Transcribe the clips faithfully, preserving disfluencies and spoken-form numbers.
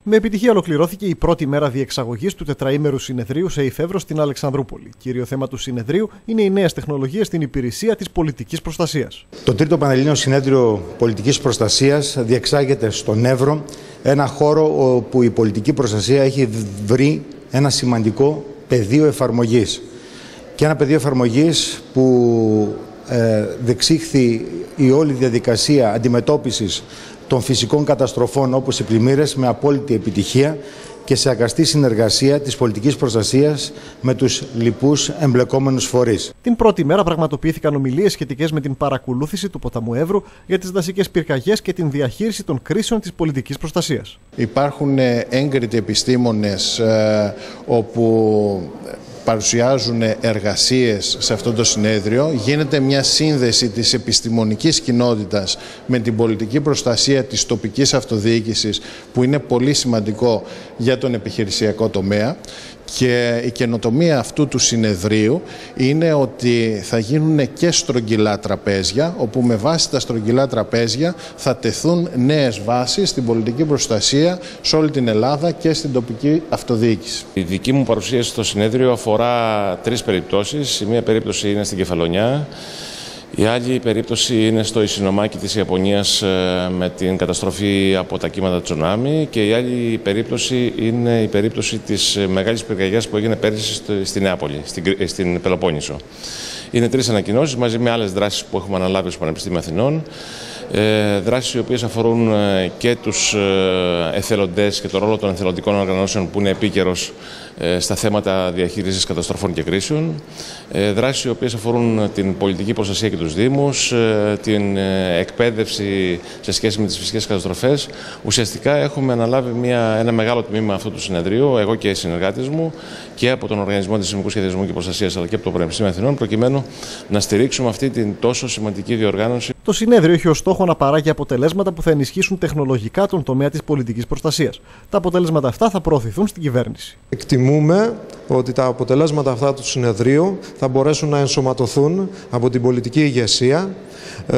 Με επιτυχία ολοκληρώθηκε η πρώτη μέρα διεξαγωγής του τετραήμερου συνεδρίου σε Εφεύρο στην Αλεξανδρούπολη. Κύριο θέμα του συνεδρίου είναι οι νέες τεχνολογίες στην υπηρεσία της πολιτικής προστασίας. Το τρίτο Πανελλήνιο Συνέδριο Πολιτικής Προστασίας διεξάγεται στον Εύρο, ένα χώρο όπου η πολιτική προστασία έχει βρει ένα σημαντικό πεδίο εφαρμογής. Και ένα πεδίο εφαρμογής που ε, διεξήχθη η όλη διαδικασία αντιμετώπισης των φυσικών καταστροφών όπως οι πλημμύρες με απόλυτη επιτυχία και σε αγαστή συνεργασία της πολιτικής προστασίας με τους λοιπούς εμπλεκόμενους φορείς. Την πρώτη μέρα πραγματοποιήθηκαν ομιλίες σχετικές με την παρακολούθηση του ποταμού Εύρου για τις δασικές πυρκαγιές και την διαχείριση των κρίσεων της πολιτικής προστασίας. Υπάρχουν έγκριτοι επιστήμονες ε, όπου παρουσιάζουν εργασίες σε αυτό το συνέδριο. Γίνεται μια σύνδεση της επιστημονικής κοινότητας με την πολιτική προστασία της τοπικής αυτοδιοίκησης, που είναι πολύ σημαντικό για τον επιχειρησιακό τομέα. Και η καινοτομία αυτού του συνεδρίου είναι ότι θα γίνουν και στρογγυλά τραπέζια, όπου με βάση τα στρογγυλά τραπέζια θα τεθούν νέες βάσεις στην πολιτική προστασία σε όλη την Ελλάδα και στην τοπική αυτοδιοίκηση. Η δική μου παρουσίαση στο συνέδριο αφορά τρεις περιπτώσεις. Η μία περίπτωση είναι στην Κεφαλονιά. Η άλλη περίπτωση είναι στο Ισινομάκι της Ιαπωνίας με την καταστροφή από τα κύματα τσουνάμι, και η άλλη περίπτωση είναι η περίπτωση της μεγάλης πυρκαγιάς που έγινε πέρυσι στη Νεάπολη, στην Πελοπόννησο. Είναι τρεις ανακοινώσεις μαζί με άλλες δράσεις που έχουμε αναλάβει στο Πανεπιστήμιο Αθηνών. Ε, δράσεις οι οποίες αφορούν ε, και τους ε, εθελοντές και το ρόλο των εθελοντικών οργανώσεων που είναι επίκαιρος ε, στα θέματα διαχείρισης καταστροφών και κρίσεων. Ε, δράσεις οι οποίες αφορούν την πολιτική προστασία και τους Δήμους, ε, την ε, εκπαίδευση σε σχέση με τις φυσικές καταστροφές. Ουσιαστικά έχουμε αναλάβει μια, ένα μεγάλο τμήμα αυτού του συνεδρίου, εγώ και οι συνεργάτες μου, και από τον Οργανισμό Αντισυσμικού Σχεδιασμού και Προστασίας, αλλά και από το Πανεπιστήμιο Αθηνών, προκειμένου να στηρίξουμε αυτή την τόσο σημαντική διοργάνωση. Το συνέδριο έχει ως στόχο να παράγει αποτελέσματα που θα ενισχύσουν τεχνολογικά τον τομέα της πολιτικής προστασίας. Τα αποτελέσματα αυτά θα προωθηθούν στην κυβέρνηση. Εκτιμούμε ότι τα αποτελέσματα αυτά του συνεδρίου θα μπορέσουν να ενσωματωθούν από την πολιτική ηγεσία ε,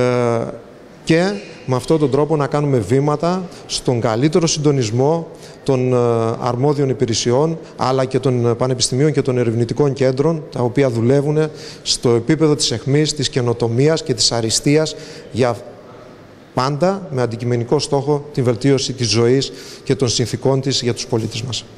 και με αυτόν τον τρόπο να κάνουμε βήματα στον καλύτερο συντονισμό των αρμόδιων υπηρεσιών, αλλά και των πανεπιστημίων και των ερευνητικών κέντρων, τα οποία δουλεύουν στο επίπεδο της αιχμής, της καινοτομίας και της αριστείας, για πάντα με αντικειμενικό στόχο την βελτίωση της ζωής και των συνθηκών της για τους πολίτες μας.